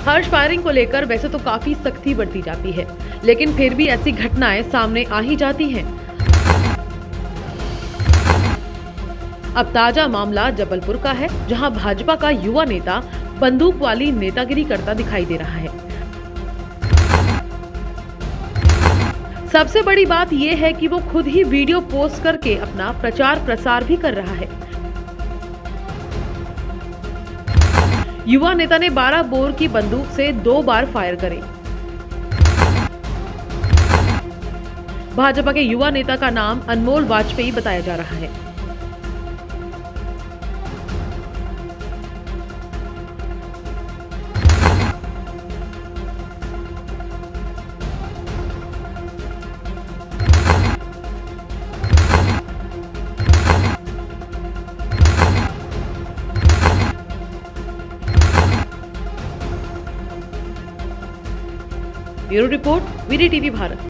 हर्ष firing को लेकर वैसे तो काफी सख्ती बरती जाती है, लेकिन फिर भी ऐसी घटनाएं सामने आ ही जाती हैं। अब ताजा मामला जबलपुर का है, जहां भाजपा का युवा नेता बंदूक वाली नेतागिरी करता दिखाई दे रहा है। सबसे बड़ी बात यह है कि वो खुद ही वीडियो पोस्ट करके अपना प्रचार प्रसार भी कर रहा है। युवा नेता ने 12 बोर की बंदूक से 2 बार फायर करे। भाजपा के युवा नेता का नाम अनमोल वाजपेयी बताया जा रहा है। Bureau report, VD TV Bharat.